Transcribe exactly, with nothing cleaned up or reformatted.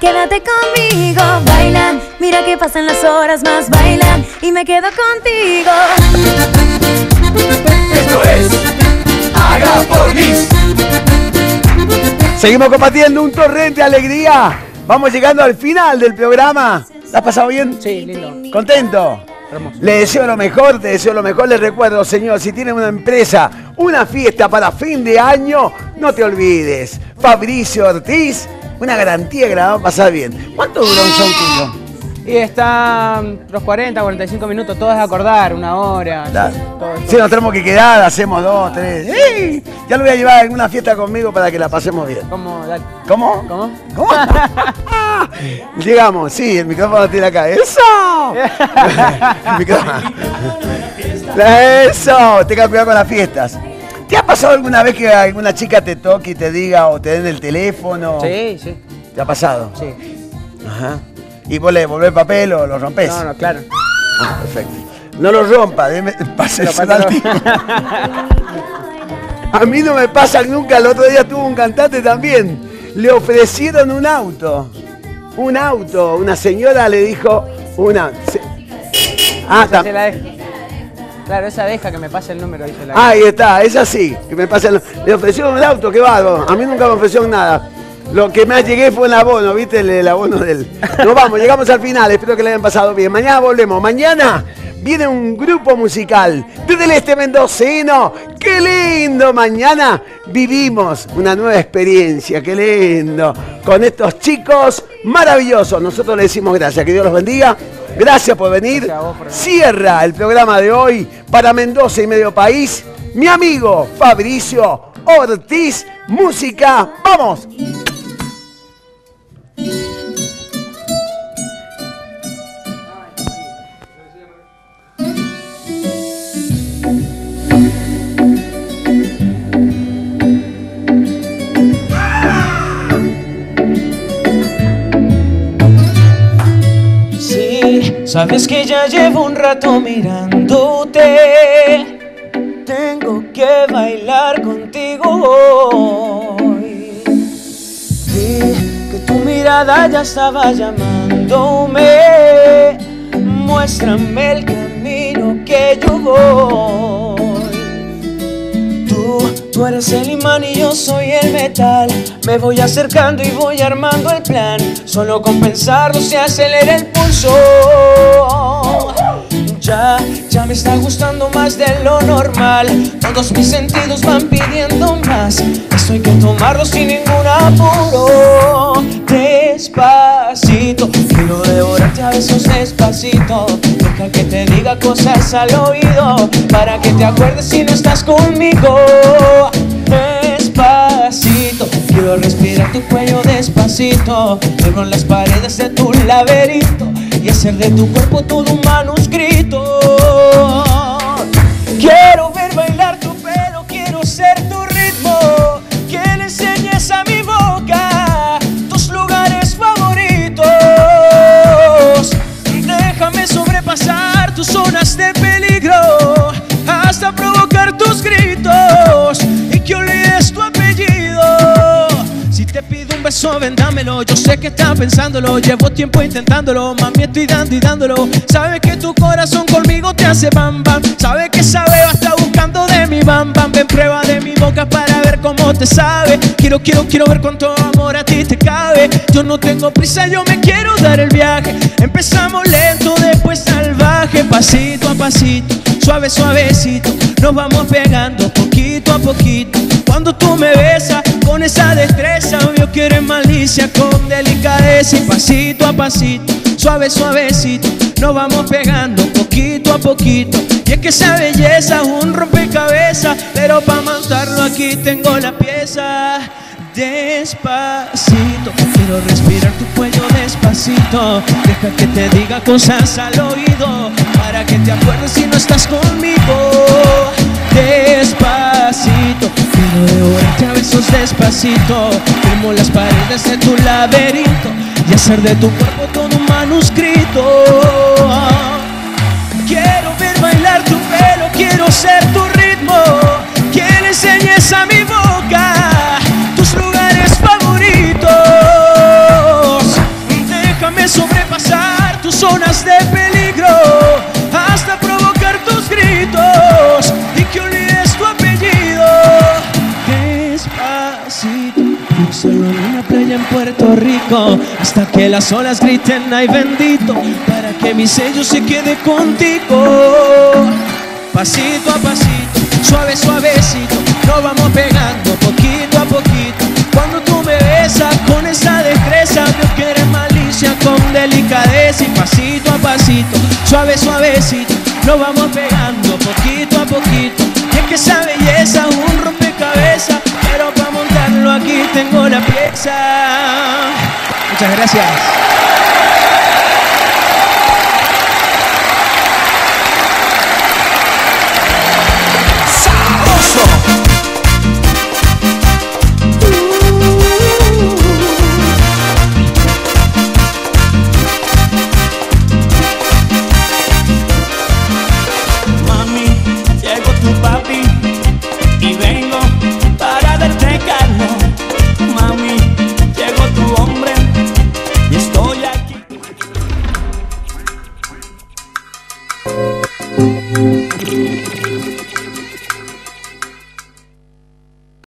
quédate conmigo. Baila, mira que pasan las horas más. Baila y me quedo contigo. Esto es Haga por Liz. Seguimos compartiendo un torrente de alegría. Vamos llegando al final del programa. ¿La has pasado bien? Sí, lindo. ¿Contento? Hermoso. Le deseo lo mejor, te deseo lo mejor. Les recuerdo, señor, si tienen una empresa, una fiesta para fin de año, no te olvides. Fabricio Ortiz, una garantía que la va a pasar bien. ¿Cuánto dura un show tuyo? Y está los cuarenta, cuarenta y cinco minutos, todo es acordar, una hora. Da. Todo, Si nos tenemos que quedar, hacemos dos, tres. ¡Ey! Ya lo voy a llevar a alguna fiesta conmigo para que la pasemos bien. ¿Cómo? Dale. ¿Cómo? ¿Cómo? ¿Cómo? Llegamos, sí, el micrófono tiene acá. ¡Eso! El micrófono. ¡Eso! Tenga cuidado con las fiestas. ¿Te ha pasado alguna vez que alguna chica te toque y te diga o te den el teléfono? Sí, sí. ¿Te ha pasado? Sí. Ajá. ¿Y vos le devolvés el papel o lo rompés? No, no, claro. Ah, perfecto. No lo rompa, deme, páseselo al tipo. A mí no me pasa nunca. El otro día tuvo un cantante también. Le ofrecieron un auto. Un auto. Una señora le dijo una. Se... Ah, Esa está. se la deja. Claro, esa deja que me pase el número. Ahí, se la Ahí está, es así. Que me pasa el... Le ofrecieron un auto, qué bárbaro. A mí nunca me ofrecieron nada. Lo que más llegué fue el abono, ¿viste? El, el abono del... Nos vamos, llegamos al final. Espero que le hayan pasado bien. Mañana volvemos. Mañana viene un grupo musical desde el este mendocino. ¡Qué lindo! Mañana vivimos una nueva experiencia. ¡Qué lindo! Con estos chicos maravillosos. Nosotros les decimos gracias. Que Dios los bendiga. Gracias por venir. Gracias a vos por venir. Cierra el programa de hoy para Mendoza y medio país. Mi amigo Fabricio Ortiz. Música. ¡Vamos! Sabes que ya llevo un rato mirándote. Tengo que bailar contigo hoy. Vi que tu mirada ya estaba llamándome. Muéstrame el camino que yo voy. Tú, tú eres el imán y yo soy el metal. Me voy acercando y voy armando el plan. Solo con pensarlo se acelera el pulso. Ya, ya me está gustando más de lo normal. Todos mis sentidos van pidiendo más. Esto hay que tomarlo sin ningún apuro. Despacito, quiero devorarte a besos despacito. Deja que te diga cosas al oído, para que te acuerdes si no estás conmigo. Despacito, quiero respirar tu cuello despacito. Abro las paredes de tu laberinto y hacer de tu cuerpo todo un manuscrito. Quiero ver bailar tu pelo, quiero ser tu ritmo. Que le enseñes a mi boca tus lugares favoritos. Déjame sobrepasar tus zonas de peligro hasta provocar tus gritos y que olvides tu apellido. Si te pido un beso, ven, dámelo. Yo sé que estás pensándolo, llevo tiempo intentándolo. Mami, estoy dando y dándolo. Sabe que tu corazón conmigo te hace bam bam. Sabe que esa beba está buscando de mi bam bam. Ven, prueba de mi boca para ver cómo te sabe. Quiero, quiero, quiero ver cuánto amor a ti te cabe. Yo no tengo prisa, yo me quiero dar el viaje. Empezamos lento, después salvaje. Pasito a pasito, suave, suavecito. Nos vamos pegando poquito a poquito. Cuando tú me besas con esa destreza, yo quiero en malicia con delicadeza. Y pasito a pasito, suave, suavecito, nos vamos pegando poquito a poquito. Y es que esa belleza es un rompecabezas, pero para montarlo aquí tengo la pieza. Despacito, quiero respirar tu cuello despacito. Deja que te diga cosas al oído, para que te acuerdes si no estás conmigo. Despacito, quiero devorarte a besos despacito. Firmo las paredes de tu laberinto y hacer de tu cuerpo todo un manuscrito. Quiero ver bailar tu pelo, quiero ser tu ritmo. Que le enseñes a mi boca tus lugares favoritos. playa en Puerto Rico, hasta que las olas griten ay bendito, para que mi sello se quede contigo. Pasito a pasito, suave suavecito, nos vamos pegando poquito a poquito. Cuando tú me besas con esa destreza, Dios quiere malicia con delicadeza. Y pasito a pasito, suave suavecito, nos vamos pegando poquito a poquito. Y es que esa belleza es un rompecabezas, pero para montarlo aquí tengo la pieza. Muchas gracias.